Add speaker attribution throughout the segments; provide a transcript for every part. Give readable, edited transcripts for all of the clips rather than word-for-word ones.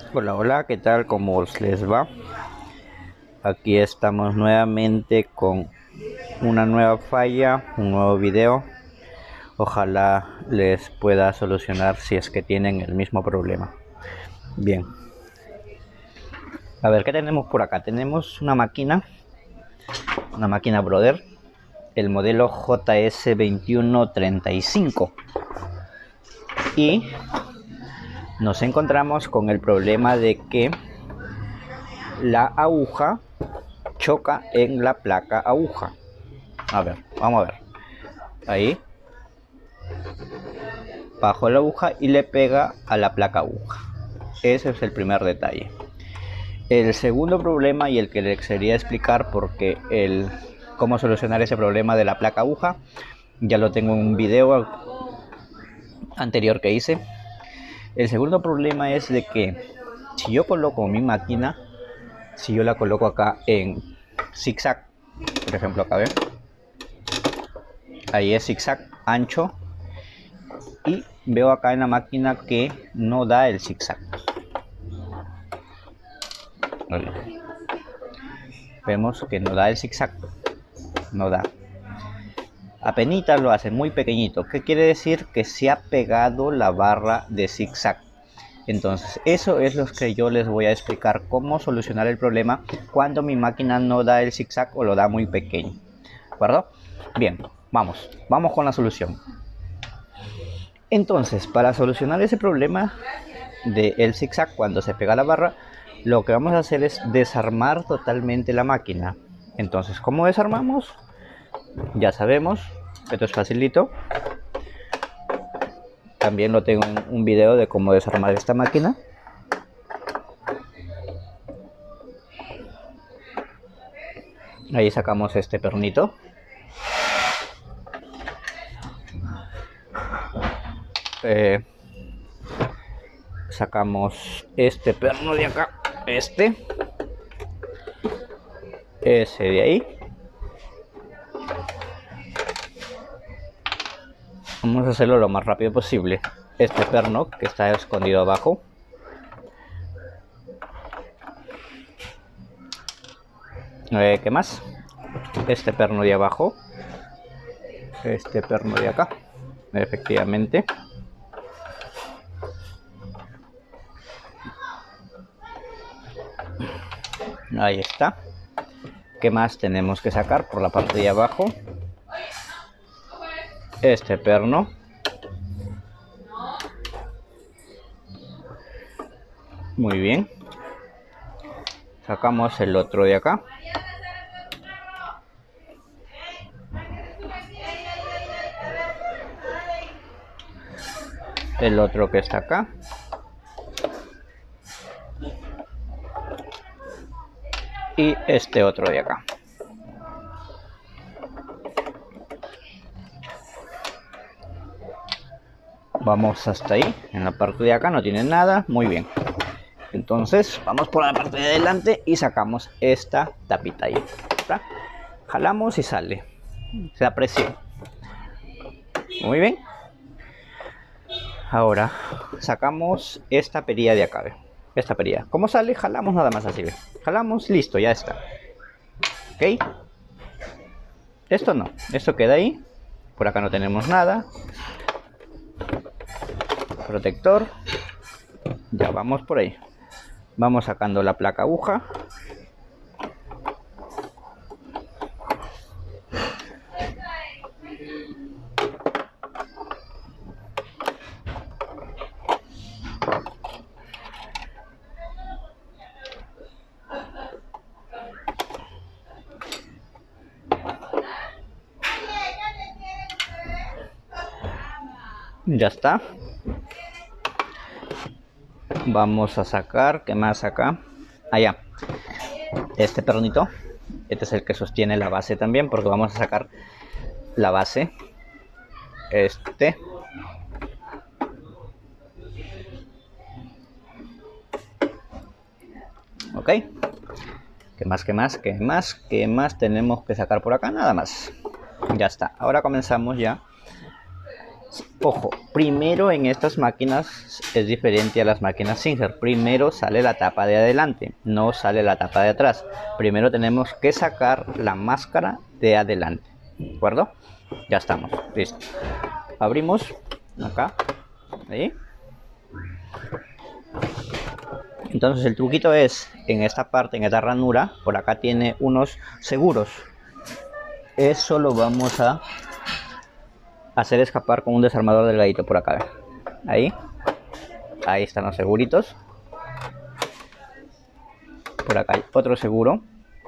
Speaker 1: Hola, hola, ¿qué tal? ¿Cómo os les va? Aquí estamos nuevamente con una nueva falla, un nuevo video. Ojalá les pueda solucionar si es que tienen el mismo problema. Bien, a ver, ¿qué tenemos por acá? Tenemos una máquina Brother, el modelo JS2135, y nos encontramos con el problema de que la aguja choca en la placa aguja. A ver, vamos a ver. Ahí, bajo la aguja y le pega a la placa aguja. Ese es el primer detalle. El segundo problema, y el que les quería explicar porque cómo solucionar ese problema de la placa aguja, ya lo tengo en un video anterior que hice. El segundo problema es de que si yo coloco mi máquina, si yo la coloco acá en zigzag, por ejemplo acá, ¿ven? Ahí es zigzag ancho, y veo acá en la máquina que no da el zigzag. Vemos que no da el zigzag, no da, apenitas lo hace, muy pequeñito. ¿Qué quiere decir? Que se ha pegado la barra de zigzag. Entonces eso es lo que yo les voy a explicar, cómo solucionar el problema cuando mi máquina no da el zigzag o lo da muy pequeño, ¿de acuerdo? Bien, vamos con la solución. Entonces, para solucionar ese problema del zigzag cuando se pega la barra, lo que vamos a hacer es desarmar totalmente la máquina. Entonces, ¿cómo desarmamos? Ya sabemos, esto es facilito. También lo tengo en un video de cómo desarmar esta máquina. Ahí sacamos este pernito. Sacamos este perno de acá, ese de ahí. Vamos a hacerlo lo más rápido posible. Este perno que está escondido abajo. ¿Qué más? Este perno de abajo. Este perno de acá. Efectivamente. Ahí está. ¿Qué más tenemos que sacar por la parte de abajo? Este perno. Muy bien. Sacamos el otro de acá. El otro que está acá. Y este otro de acá. Vamos hasta ahí. En la parte de acá no tiene nada. Muy bien. Entonces vamos por la parte de adelante y sacamos esta tapita ahí, ¿verdad? Jalamos y sale. Se aprecia. Muy bien. Ahora sacamos esta perilla de acá, ¿ve? Esta perilla. ¿Cómo sale? Jalamos nada más así, ¿ve? Jalamos, listo, ya está. ¿Ok? Esto no. Esto queda ahí. Por acá no tenemos nada. Protector. Ya vamos por ahí. Vamos sacando la placa aguja. Ya está. Vamos a sacar, ¿qué más acá? Allá. Este pernito. Este es el que sostiene la base también, porque vamos a sacar la base. Este. Ok. ¿Qué más, qué más, qué más, qué más tenemos que sacar por acá? Nada más. Ya está. Ahora comenzamos ya Ojo, primero en estas máquinas es diferente a las máquinas Singer. Primero sale la tapa de adelante, no sale la tapa de atrás. Primero tenemos que sacar la máscara de adelante, ¿de acuerdo? Ya estamos, listo. Abrimos acá, ahí. Entonces el truquito es, en esta parte, en esta ranura, por acá tiene unos seguros. Eso lo vamos a hacer escapar con un desarmador delgadito por acá. Ahí están los seguritos. Por acá hay otro seguro.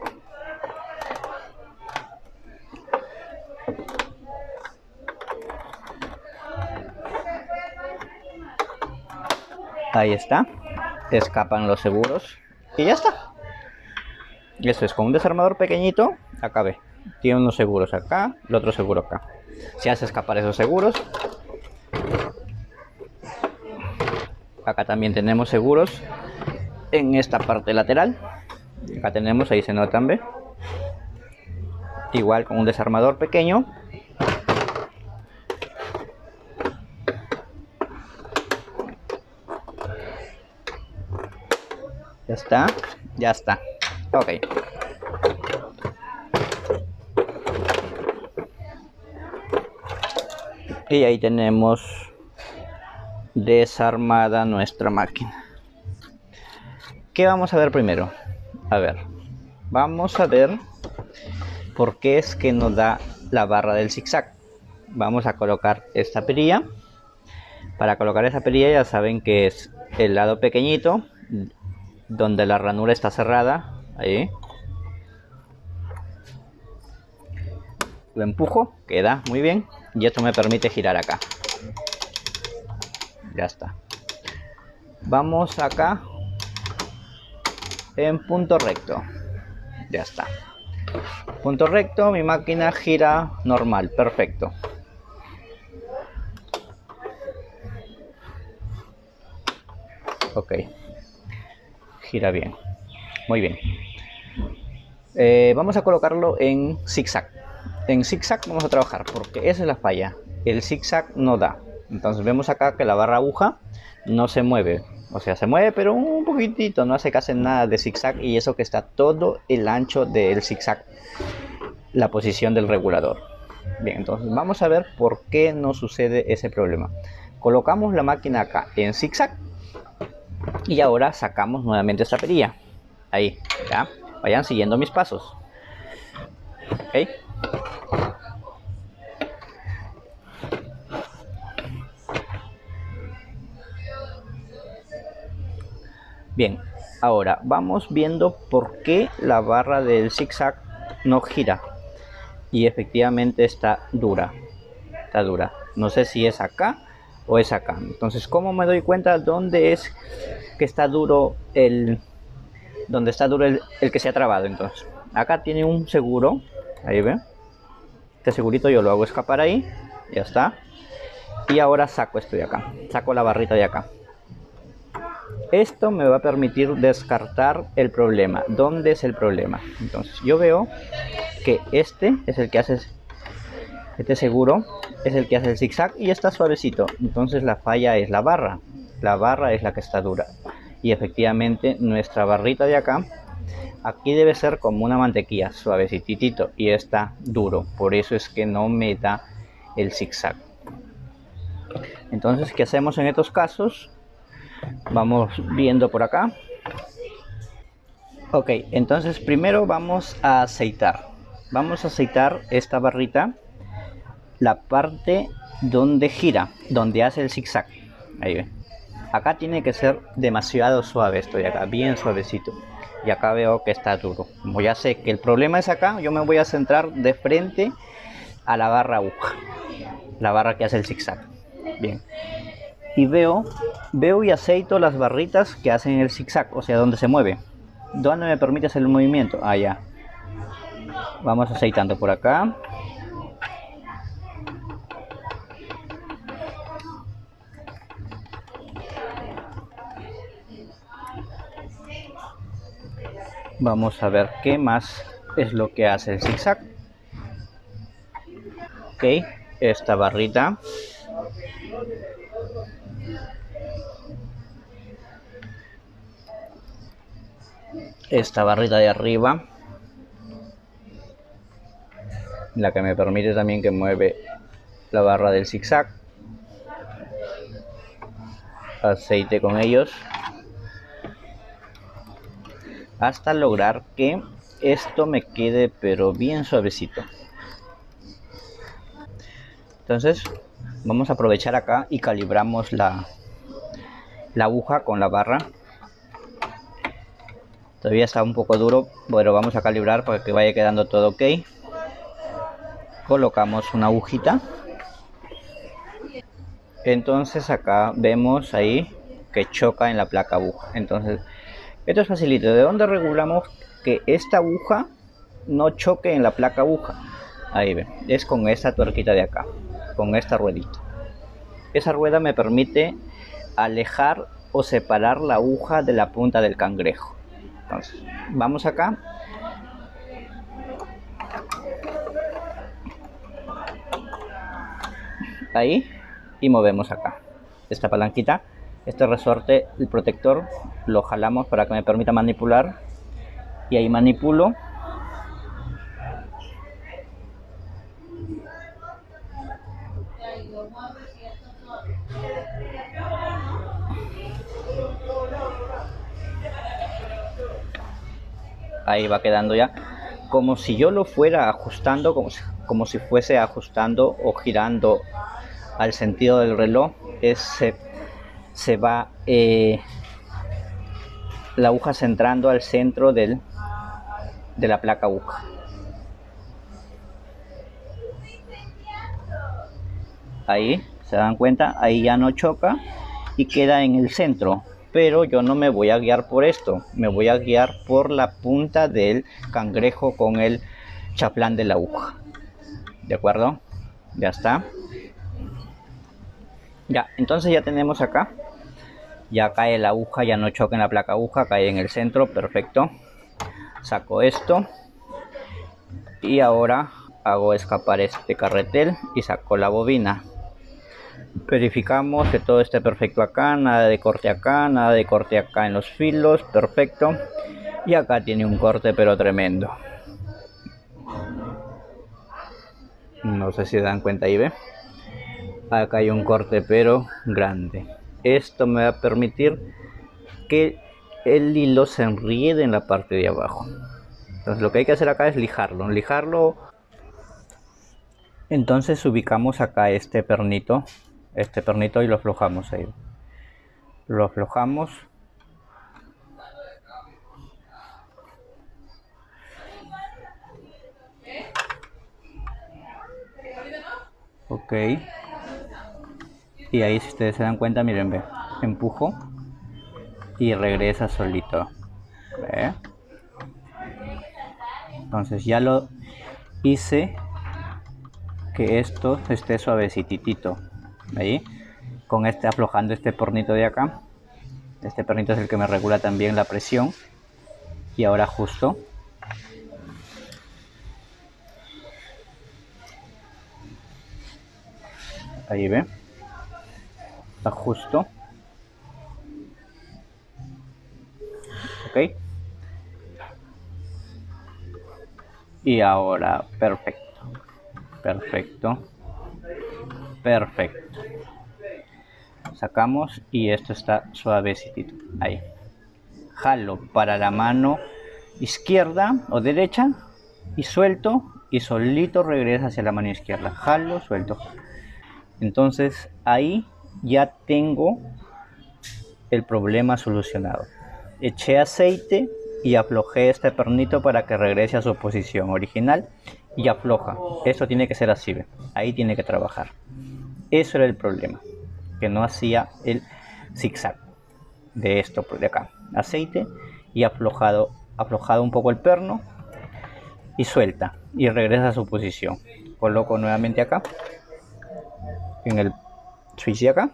Speaker 1: Ahí está. Escapan los seguros y ya está. Eso es, con un desarmador pequeñito. Acá ve, tiene unos seguros acá, el otro seguro acá. Se hace escapar esos seguros. Acá también tenemos seguros en esta parte lateral. Acá tenemos, ahí se notan, ve. Igual con un desarmador pequeño. Ya está, ya está. Ok. Y ahí tenemos desarmada nuestra máquina. ¿Qué vamos a ver primero? A ver, vamos a ver por qué es que nos da la barra del zigzag. Vamos a colocar esta perilla. Para colocar esa perilla ya saben que es el lado pequeñito donde la ranura está cerrada. Ahí lo empujo, queda muy bien, y esto me permite girar acá. Ya está. Vamos acá en punto recto. Ya está. Punto recto, mi máquina gira normal, perfecto. Ok, gira bien, muy bien. Vamos a colocarlo en zigzag. En zigzag vamos a trabajar porque esa es la falla. El zigzag no da. Entonces vemos acá que la barra aguja no se mueve. O sea, se mueve pero un poquitito, no hace casi nada de zigzag, y eso que está todo el ancho del zigzag, la posición del regulador. Bien, entonces vamos a ver por qué no sucede ese problema. Colocamos la máquina acá en zigzag y ahora sacamos nuevamente esta perilla. Ahí, ya. Vayan siguiendo mis pasos. Ok. Bien, ahora vamos viendo por qué la barra del zigzag no gira. Y efectivamente está dura. Está dura. No sé si es acá o es acá. Entonces, ¿cómo me doy cuenta dónde es que está duro el que se ha trabado? Entonces, acá tiene un seguro. Ahí ven. Este segurito yo lo hago escapar ahí. Ya está. Y ahora saco esto de acá. Saco la barrita de acá. Esto me va a permitir descartar el problema. ¿Dónde es el problema? Entonces yo veo que este es el que hace, este seguro es el que hace el zigzag y está suavecito. Entonces la falla es la barra. La barra es la que está dura. Y efectivamente nuestra barrita de acá, aquí debe ser como una mantequilla, suavecitito, y está duro. Por eso es que no me da el zigzag. Entonces, ¿qué hacemos en estos casos? Vamos viendo por acá. Ok, entonces primero vamos a aceitar. Vamos a aceitar esta barrita, la parte donde gira, donde hace el zigzag. Ahí ven. Acá tiene que ser demasiado suave esto de acá, bien suavecito. Y acá veo que está duro. Como ya sé que el problema es acá, yo me voy a centrar de frente a la barra aguja, la barra que hace el zigzag. Bien. Y veo y aceito las barritas que hacen el zigzag, o sea, donde se mueve. ¿Dónde me permite hacer el movimiento? Allá. Vamos aceitando por acá. Vamos a ver qué más es lo que hace el zigzag. Ok, esta barrita Esta barrita de arriba, la que me permite también que mueve la barra del zigzag, aceite con ellos hasta lograr que esto me quede pero bien suavecito. Entonces vamos a aprovechar acá y calibramos la aguja con la barra. Todavía está un poco duro, pero vamos a calibrar para que vaya quedando todo ok. Colocamos una agujita. Entonces acá vemos ahí que choca en la placa aguja. Entonces esto es facilito. ¿De dónde regulamos que esta aguja no choque en la placa aguja? Ahí ven, es con esta tuerquita de acá, con esta ruedita. Esa rueda me permite alejar o separar la aguja de la punta del cangrejo. Entonces vamos acá, ahí, y movemos acá esta palanquita, este resorte, el protector, lo jalamos para que me permita manipular, y ahí manipulo. Ahí va quedando ya como si yo lo fuera ajustando, como si fuese ajustando o girando al sentido del reloj. Se va la aguja centrando al centro de la placa aguja. Ahí se dan cuenta, ahí ya no choca y queda en el centro. Pero yo no me voy a guiar por esto, me voy a guiar por la punta del cangrejo con el chaplán de la aguja. ¿De acuerdo? Ya está. Ya, entonces ya tenemos acá. Ya cae la aguja, ya no choca en la placa aguja, cae en el centro, perfecto. Saco esto. Y ahora hago escapar este carretel y saco la bobina. Verificamos que todo esté perfecto acá, nada de corte acá, nada de corte acá en los filos, perfecto. Y acá tiene un corte pero tremendo. No sé si se dan cuenta ahí, ve. Acá hay un corte pero grande. Esto me va a permitir que el hilo se enriede en la parte de abajo. Entonces lo que hay que hacer acá es lijarlo. Entonces ubicamos acá este pernito y lo aflojamos ahí. Lo aflojamos. Ok. Y ahí, si ustedes se dan cuenta, miren, ve, empujo y regresa solito. ¿Ve? Entonces ya lo hice que esto esté suavecitito. Ahí, con aflojando este pernito de acá. Este pernito es el que me regula también la presión. Y ahora ajusto. Ahí ve. Ajusto. Ok. Y ahora, perfecto. Sacamos y esto está suavecito. Ahí. Jalo para la mano izquierda o derecha y suelto y solito regresa hacia la mano izquierda. Jalo, suelto. Entonces ahí ya tengo el problema solucionado. Eché aceite y aflojé este pernito para que regrese a su posición original y afloja. Esto tiene que ser así, ¿ve? Ahí tiene que trabajar. Eso era el problema, que no hacía el zigzag de esto de acá. Aceite y aflojado un poco el perno y suelta y regresa a su posición. Coloco nuevamente acá en el switch de acá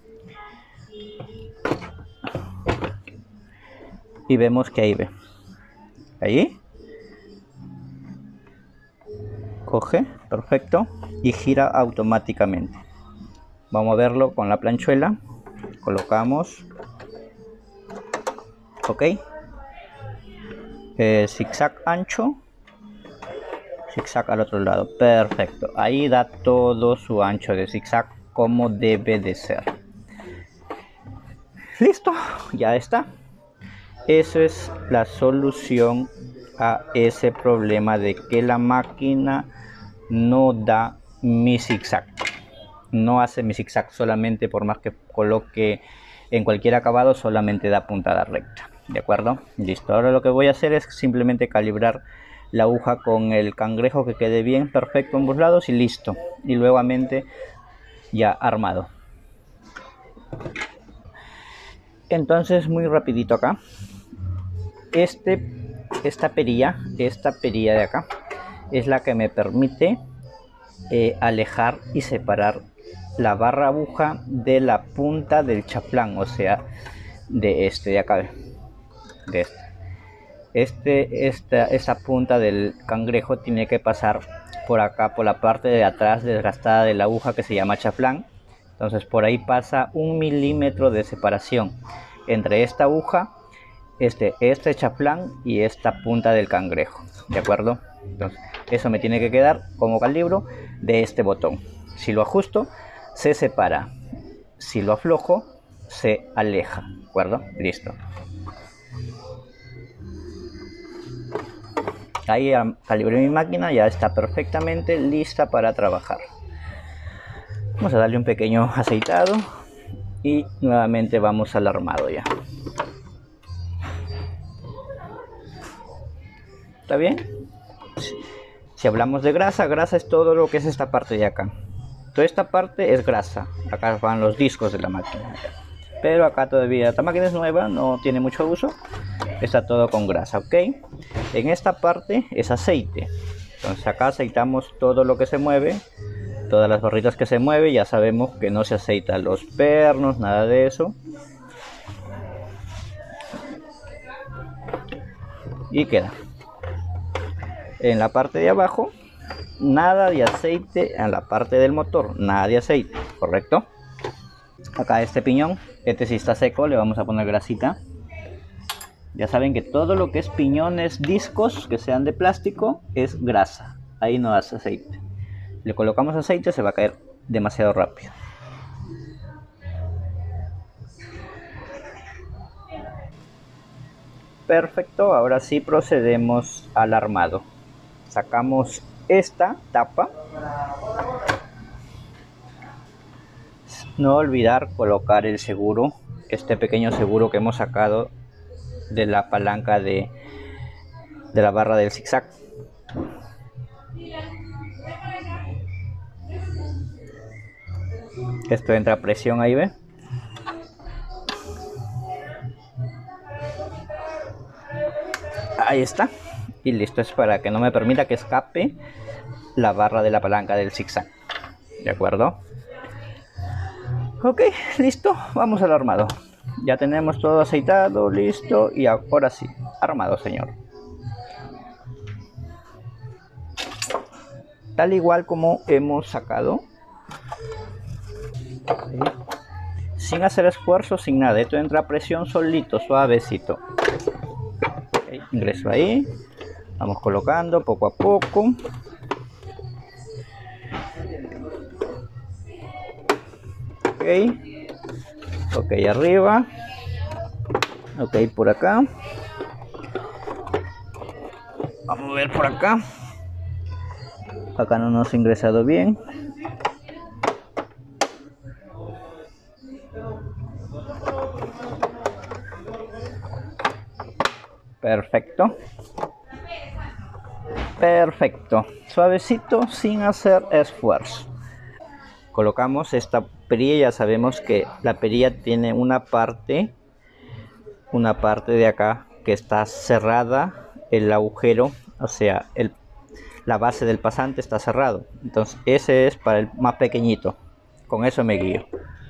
Speaker 1: y vemos que ahí ve, ahí coge perfecto y gira automáticamente. Vamos a verlo con la planchuela. Colocamos, ok, zigzag ancho, zigzag al otro lado, perfecto. Ahí da todo su ancho de zigzag como debe de ser. Listo, ya está. Eso es la solución a ese problema de que la máquina no da mi zigzag. No hace mi zigzag, solamente por más que coloque en cualquier acabado, solamente da puntada recta. ¿De acuerdo? Listo. Ahora lo que voy a hacer es simplemente calibrar la aguja con el cangrejo, que quede bien, perfecto ambos lados, y listo. Y nuevamente ya armado. Entonces, muy rapidito acá. Esta perilla de acá es la que me permite alejar y separar la barra aguja de la punta del chaflán, o sea, de este de acá, de esta punta del cangrejo tiene que pasar por acá, por la parte de atrás desgastada de la aguja, que se llama chaflán. Entonces por ahí pasa 1 milímetro de separación entre esta aguja, este chaflán y esta punta del cangrejo, ¿de acuerdo? Entonces eso me tiene que quedar como calibro de este botón. Si lo ajusto, se separa. Si lo aflojo, se aleja, ¿de acuerdo? Listo. Ahí calibré mi máquina, ya está perfectamente lista para trabajar. Vamos a darle un pequeño aceitado y nuevamente vamos al armado ya. ¿Está bien? Si hablamos de grasa, grasa es todo lo que es esta parte de acá. Toda esta parte es grasa. Acá van los discos de la máquina. Pero acá todavía esta máquina es nueva, no tiene mucho uso. Está todo con grasa, ¿ok? En esta parte es aceite. Entonces acá aceitamos todo lo que se mueve. Todas las barritas que se mueven, ya sabemos que no se aceita los pernos, nada de eso. Y queda. En la parte de abajo, nada de aceite. En la parte del motor, nada de aceite, ¿correcto? Acá este piñón, este sí está seco, le vamos a poner grasita. Ya saben que todo lo que es piñones, discos que sean de plástico, es grasa. Ahí no hace aceite. Le colocamos aceite, se va a caer demasiado rápido. Perfecto, ahora sí procedemos al armado. Sacamos esta tapa. No olvidar colocar el seguro, este pequeño seguro que hemos sacado de la palanca de la barra del zigzag. Esto entra a presión, ahí ve. Ahí está. Y listo, es para que no me permita que escape la barra de la palanca del zigzag. ¿De acuerdo? Ok, listo. Vamos al armado. Ya tenemos todo aceitado, listo. Y ahora sí, armado, señor. Tal igual como hemos sacado. ¿Sí? Sin hacer esfuerzo, sin nada. Esto entra a presión solito, suavecito. Okay, ingreso ahí. Vamos colocando poco a poco. Ok. Ok, arriba. Ok, por acá. Vamos a ver por acá. Acá no nos ha ingresado bien. Perfecto. Perfecto. Suavecito, sin hacer esfuerzo. Colocamos esta perilla. Ya sabemos que la perilla tiene una parte de acá que está cerrada, el agujero, o sea, la base del pasante está cerrado. Entonces ese es para el más pequeñito. Con eso me guío.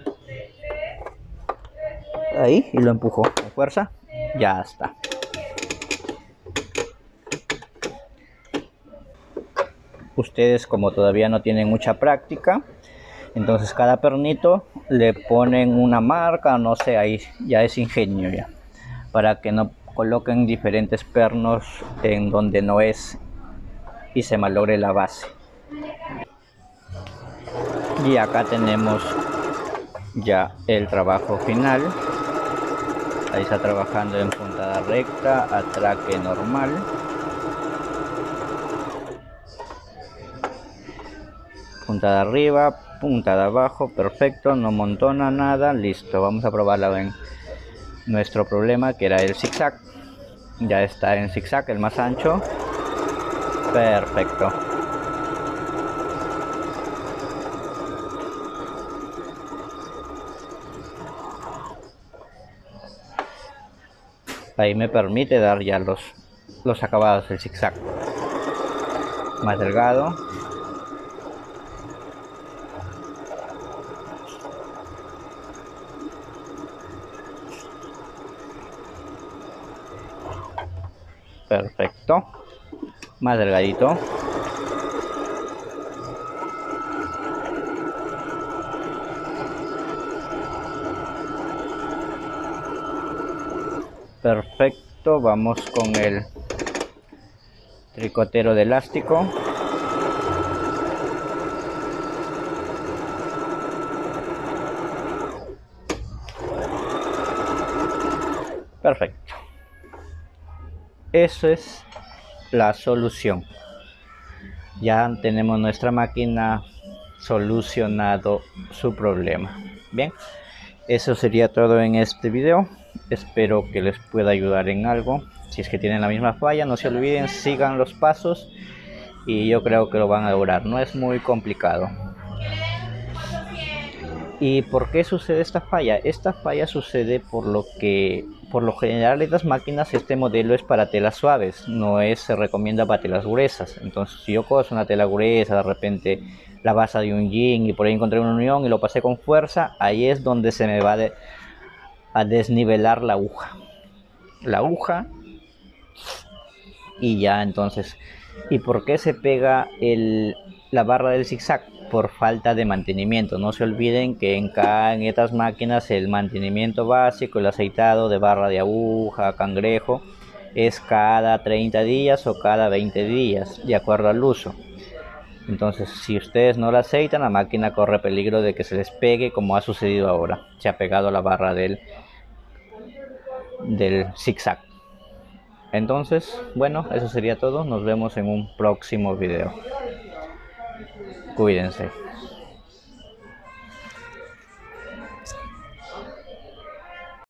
Speaker 1: Ahí, y lo empujo con fuerza. Ya está. Ustedes, como todavía no tienen mucha práctica, Entonces cada pernito le ponen una marca, no sé, ahí ya es ingenio ya, para que no coloquen diferentes pernos en donde no es y se malogre la base. Y acá tenemos ya el trabajo final. Ahí está trabajando en puntada recta, atraque normal. Puntada arriba, puntada abajo, perfecto, no montona nada, listo. Vamos a probarla en nuestro problema que era el zigzag. Ya está en zigzag, el más ancho. Perfecto. Ahí me permite dar ya los acabados del zigzag. Más delgado. Perfecto. Más delgadito. Perfecto, vamos con el tricotero de elástico. Perfecto. Eso es la solución. Ya tenemos nuestra máquina solucionado su problema. Bien, eso sería todo en este video. Espero que les pueda ayudar en algo. Si es que tienen la misma falla, no se olviden, sigan los pasos y yo creo que lo van a lograr. No es muy complicado. ¿Y por qué sucede esta falla? Esta falla sucede por lo general en las máquinas este modelo es para telas suaves, se recomienda para telas gruesas. Entonces si yo cojo una tela gruesa, de repente la base de un jean y por ahí encontré una unión y lo pasé con fuerza, ahí es donde se me va a desnivelar la aguja y ya. Entonces, ¿y por qué se pega la barra del zigzag? Por falta de mantenimiento. No se olviden que en estas máquinas el mantenimiento básico, el aceitado de barra de aguja, cangrejo, es cada 30 días o cada 20 días, de acuerdo al uso. Entonces, si ustedes no la aceitan, la máquina corre peligro de que se les pegue, como ha sucedido ahora. Se ha pegado la barra del zigzag. Entonces, bueno, eso sería todo. Nos vemos en un próximo video. Cuídense.